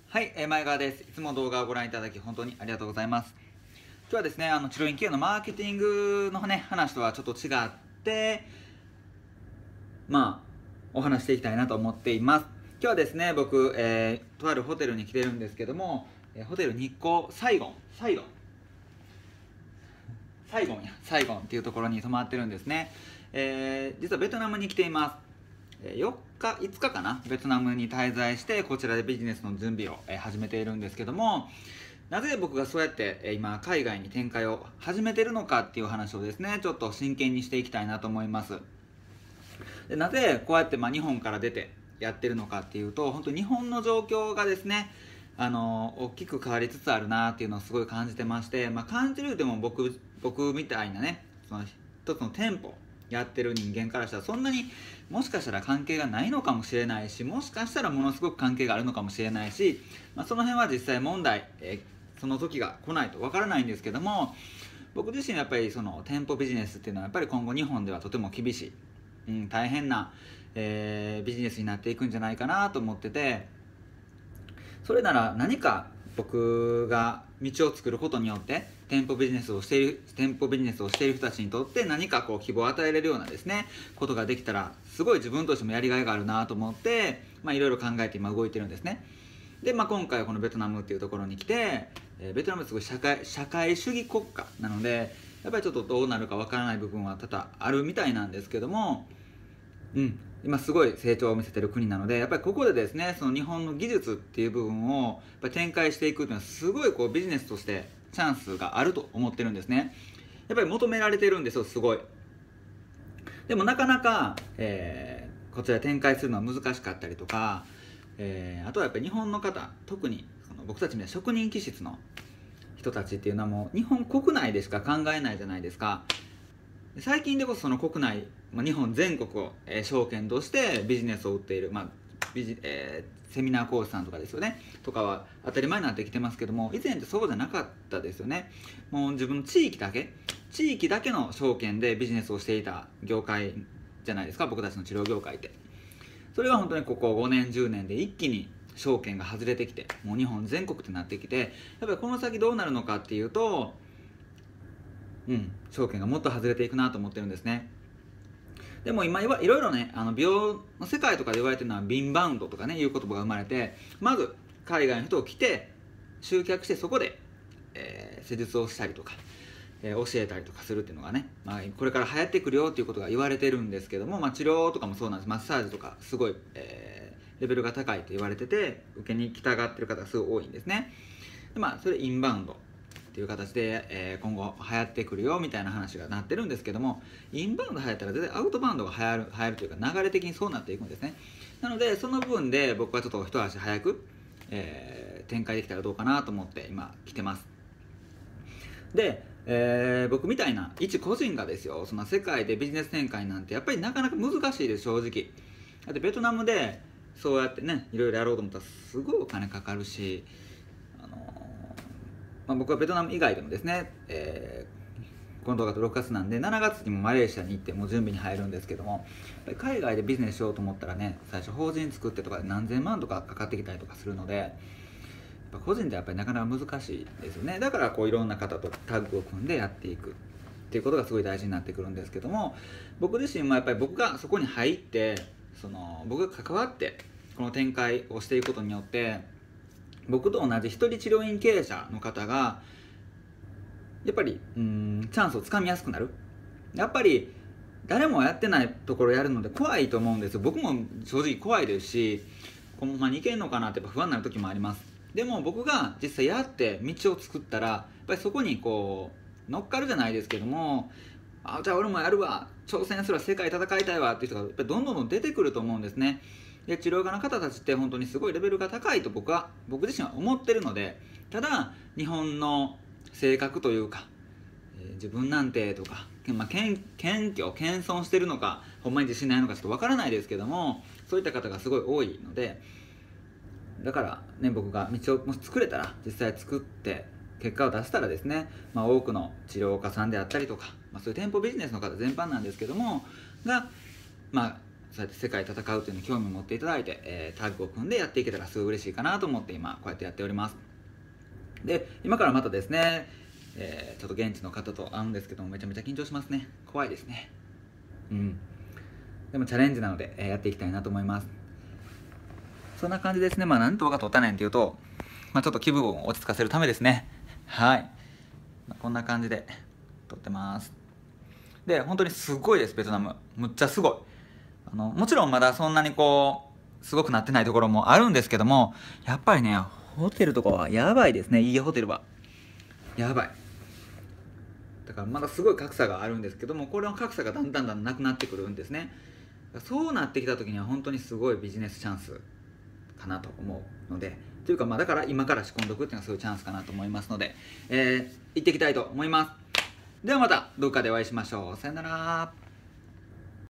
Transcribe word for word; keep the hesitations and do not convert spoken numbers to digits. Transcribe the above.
はい、えー前川です。いつも動画をご覧いただき本当にありがとうございます。今日はですね、あの治療院経営のマーケティングのね、話とはちょっと違って、まあ、お話していきたいなと思っています。今日はですね、僕、えーとあるホテルに来てるんですけども、えーホテル日光サイゴン、サイゴン、サイゴンや、サイゴンっていうところに泊まってるんですね。えー実はベトナムに来ています。えーよっか、いつかかな、ベトナムに滞在して、こちらでビジネスの準備を、えー始めているんですけども、なぜ僕がそうやって、えー今、海外に展開を始めてるのかっていう話をですね、ちょっと真剣にしていきたいなと思います。でなぜこうやって、まあ、日本から出てやってるのかっていうと、本当に日本の状況がですね、あの大きく変わりつつあるなっていうのをすごい感じてまして、まあ、感じるでも僕僕みたいなね、その一つの店舗やってる人間からしたらそんなにもしかしたら関係がないのかもしれないし、もしかしたらものすごく関係があるのかもしれないし、まあ、その辺は実際問題、えー、その時が来ないとわからないんですけども、僕自身やっぱりその店舗ビジネスっていうのはやっぱり今後日本ではとても厳しい、うん、大変な、えー、ビジネスになっていくんじゃないかなと思ってて、それなら何か僕が道を作ることによって店舗ビジネスをしている店舗ビジネスをしている人たちにとって何かこう希望を与えれるようなですねことができたら、すごい自分としてもやりがいがあるなと思って、まあ、いろいろ考えて今動いてるんですね。で、まあ、今回このベトナムっていうところに来て、えーベトナムはすごい社会社会主義国家なので、やっぱりちょっとどうなるかわからない部分は多々あるみたいなんですけども、うん、今すごい成長を見せてる国なので、やっぱりここでですね、その日本の技術っていう部分をやっぱり展開していくっていうのはすごいこうビジネスとしてチャンスがあると思ってるんですね。やっぱり求められてるんですよ、すごい。でもなかなか、えーこちら展開するのは難しかったりとか、えーあとはやっぱり日本の方、特にその僕たちみたいな職人気質の人たちっていうのはもう日本国内でしか考えないじゃないですか。最近でこそその国内、まあ、日本全国を、えー証券としてビジネスを売っている、まあビジえーセミナー講師さんとかですよねとかは当たり前になってきてますけども、以前ってそうじゃなかったですよね。もう自分の地域だけ地域だけの証券でビジネスをしていた業界じゃないですか、僕たちの治療業界って。それが本当にここごねんじゅうねんで一気に証券が外れてきて、もう日本全国ってなってきて、やっぱりこの先どうなるのかっていうと、うん、証券がもっと外れていくなと思ってるんですね。でも今いわいろいろね、あの美容の世界とかで言われてるのはビンバウンドとかねいう言葉が生まれて、まず海外の人を来て集客して、そこで、えー施術をしたりとか、えー教えたりとかするっていうのがね、まあ、これから流行ってくるよっていうことが言われてるんですけども、まあ、治療とかもそうなんです。マッサージとかすごい、えーレベルが高いと言われてて、受けに来たがってる方がすごい多いんですね。で、まあ、それインバウンドっていう形で、えー今後流行ってくるよみたいな話がなってるんですけども、インバウンド流行ったら全然アウトバウンドが流行る流行るというか、流れ的にそうなっていくんですね。なのでその部分で僕はちょっと一足早く、えー展開できたらどうかなと思って今来てます。で、えー僕みたいな一個人がですよ、その世界でビジネス展開なんてやっぱりなかなか難しいです、正直。だってベトナムでそうやってねいろいろやろうと思ったらすごいお金かかるし、あのまあ、僕はベトナム以外でもですね、えーこの動画とろくがつなんでしちがつにもマレーシアに行ってもう準備に入るんですけども、やっぱり海外でビジネスしようと思ったらね、最初法人作ってとかで何千万とかかかってきたりとかするので、やっぱ個人でやっぱりなかなか難しいですよね。だからこういろんな方とタッグを組んでやっていくっていうことがすごい大事になってくるんですけども、僕自身もやっぱり僕がそこに入って、その僕が関わってこの展開をしていくことによって、僕と同じ一人治療院経営者の方がやっぱりうーんチャンスをつかみやすくなる。やっぱり誰もやってないところやるので怖いと思うんですよ。僕も正直怖いですし、このままにいけんのかなってやっぱ不安になる時もあります。でも僕が実際やって道を作ったら、やっぱりそこにこう乗っかるじゃないですけども、あ、じゃあ俺もやるわ、挑戦するわ、世界戦いたいわっていう人がやっぱりどんどんどん出てくると思うんですね。で、治療家の方たちって本当にすごいレベルが高いと僕は僕自身は思ってるので、ただ日本の性格というか、えー自分なんてとか、まあ、謙謙虚謙遜してるのかほんまに自信ないのかちょっとわからないですけども、そういった方がすごい多いので、だからね、僕が道をもし作れたら、実際作って結果を出したらですね、まあ、多くの治療家さんであったりとか、まあ、そういう店舗ビジネスの方全般なんですけどもが、まあ、 そうやって世界戦うというのに興味を持っていただいて、えー、タッグを組んでやっていけたらすごい嬉しいかなと思って今こうやってやっております。で今からまたですね、えー、ちょっと現地の方と会うんですけども、めちゃめちゃ緊張しますね。怖いですね。うんでもチャレンジなので、えー、やっていきたいなと思います。そんな感じですね。まあ何動画撮ったねんっていうと、まあ、ちょっと気分を落ち着かせるためですね。はい、まあ、こんな感じで撮ってます。で本当にすごいです、ベトナム。むっちゃすごい。あのもちろんまだそんなにこうすごくなってないところもあるんですけども、やっぱりねホテルとかはやばいですね。いいホテルはやばい。だからまだすごい格差があるんですけども、これの格差がだんだんだんだんなくなってくるんですね。そうなってきた時には本当にすごいビジネスチャンスかなと思うので、というかまあだから今から仕込んでおくっていうのはそういうチャンスかなと思いますので、えー、行っていきたいと思います。ではまたどっかでお会いしましょう。さよなら。